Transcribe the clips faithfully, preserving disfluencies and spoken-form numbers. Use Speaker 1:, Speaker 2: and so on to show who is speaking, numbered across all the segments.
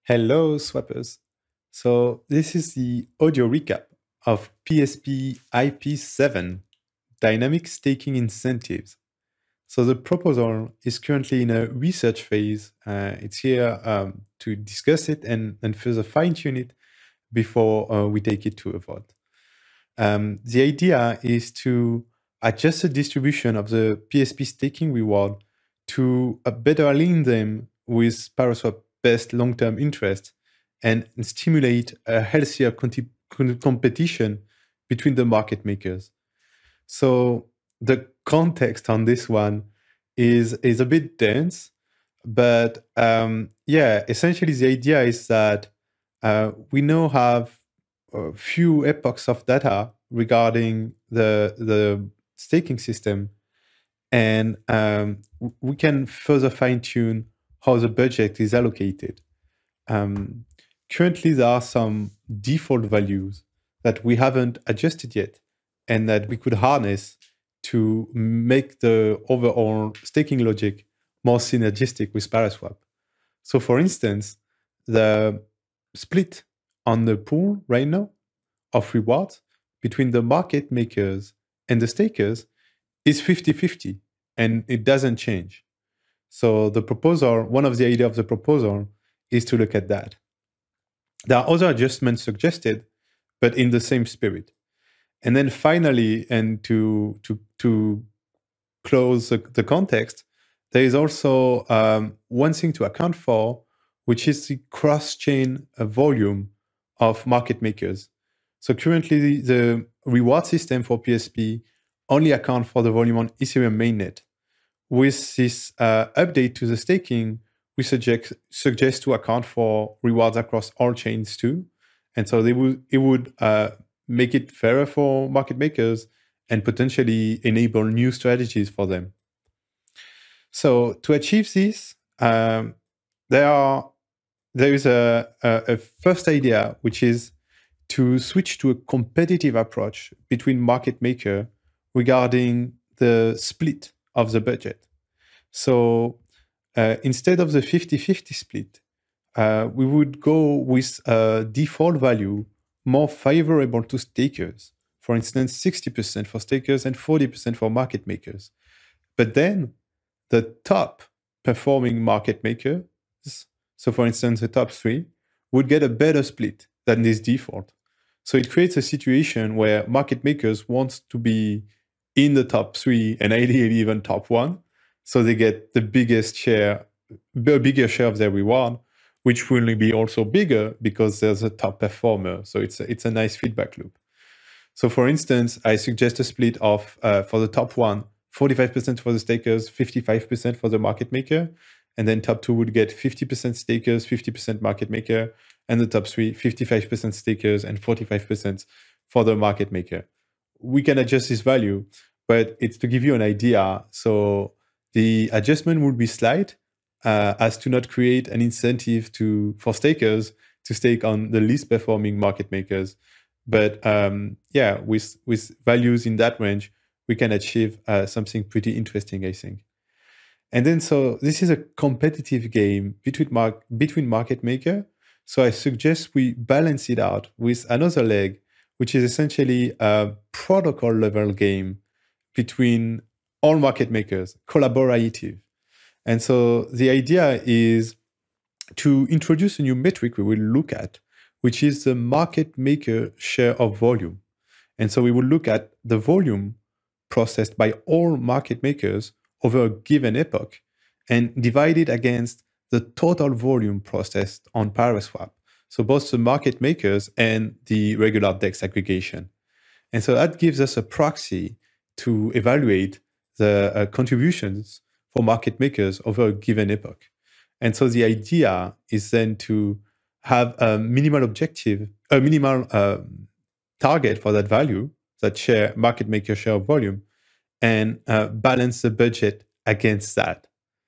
Speaker 1: Hello, swappers. So this is the audio recap of P S P I P seven, Dynamic Staking Incentives. So the proposal is currently in a research phase. Uh, it's here um, to discuss it and, and further fine-tune it before uh, we take it to a vote. Um, the idea is to adjust the distribution of the P S P staking reward to uh, better align them with Paraswap best long-term interest and stimulate a healthier competition between the market makers. So the context on this one is, is a bit dense, but um, yeah, essentially the idea is that uh, we now have a few epochs of data regarding the, the staking system, and um, we can further fine-tune how the budget is allocated. Um, currently, there are some default values that we haven't adjusted yet and that we could harness to make the overall staking logic more synergistic with Paraswap. So for instance, the split on the pool right now of rewards between the market makers and the stakers is fifty fifty, and it doesn't change. So the proposal, one of the ideas of the proposal is to look at that. There are other adjustments suggested, but in the same spirit. And then finally, and to, to, to close the, the context, there is also um, one thing to account for, which is the cross-chain uh, volume of market makers. So currently, the, the reward system for P S P only account for the volume on Ethereum mainnet. With this uh, update to the staking, we suggest, suggest to account for rewards across all chains too. And so they would, it would uh, make it fairer for market makers and potentially enable new strategies for them. So to achieve this, um, there are there is a, a, a first idea, which is to switch to a competitive approach between market maker regarding the split of the budget. So uh, instead of the fifty fifty split, uh, we would go with a default value more favorable to stakers. For instance, sixty percent for stakers and forty percent for market makers. But then the top performing market makers, so for instance, the top three, would get a better split than this default. So it creates a situation where market makers want to be in the top three and ideally even top one. So they get the biggest share, a bigger share of their reward, which will be also bigger because there's a top performer. So it's a, it's a nice feedback loop. So for instance, I suggest a split of, uh, for the top one, forty-five percent for the stakers, fifty-five percent for the market maker. And then top two would get fifty percent stakers, fifty percent market maker. And the top three, fifty-five percent stakers and forty-five percent for the market maker. We can adjust this value, but it's to give you an idea. So the adjustment would be slight uh, as to not create an incentive to for stakers to stake on the least performing market makers. But um, yeah, with, with values in that range, we can achieve uh, something pretty interesting, I think. And then, so this is a competitive game between, mar between market maker. So I suggest we balance it out with another leg, which is essentially a protocol level game between all market makers, collaborative. And so the idea is to introduce a new metric we will look at, which is the market maker share of volume. And so we will look at the volume processed by all market makers over a given epoch and divide it against the total volume processed on Paraswap. So both the market makers and the regular DEX aggregation. And so that gives us a proxy to evaluate the uh, contributions for market makers over a given epoch. And so the idea is then to have a minimal objective, a minimal um, target for that value, that share, market maker share of volume, and uh, balance the budget against that.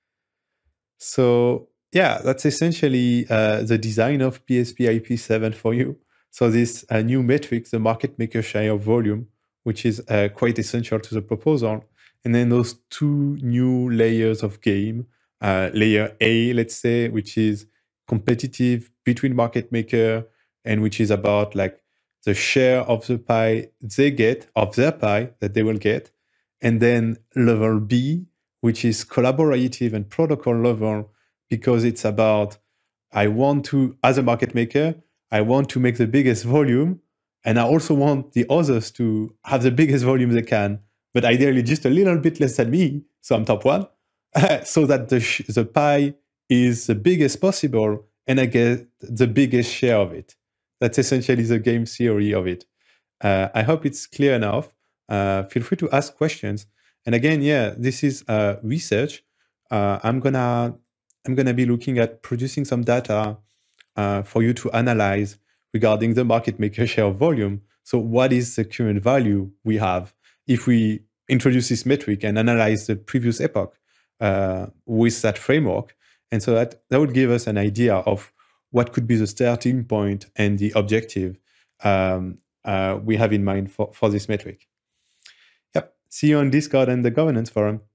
Speaker 1: So yeah, that's essentially uh, the design of P S P I P seven for you. So this uh, new metric, the market maker share of volume, which is uh, quite essential to the proposal. And then those two new layers of game, uh, layer A, let's say, which is competitive between market maker, and which is about like the share of the pie they get, of their pie that they will get. And then level B, which is collaborative and protocol level, because it's about, I want to, as a market maker, I want to make the biggest volume, and I also want the others to have the biggest volume they can, but ideally just a little bit less than me, so I'm top one, so that the, sh- the pie is the biggest possible, and I get the biggest share of it. That's essentially the game theory of it. Uh, I hope it's clear enough. Uh, feel free to ask questions. And again, yeah, this is uh, research. Uh, I'm gonna I'm gonna be looking at producing some data uh, for you to analyze regarding the market maker share of volume. So what is the current value we have if we introduce this metric and analyze the previous epoch uh, with that framework? And so that, that would give us an idea of what could be the starting point and the objective um, uh, we have in mind for, for this metric. Yep. See you on Discord and the governance forum.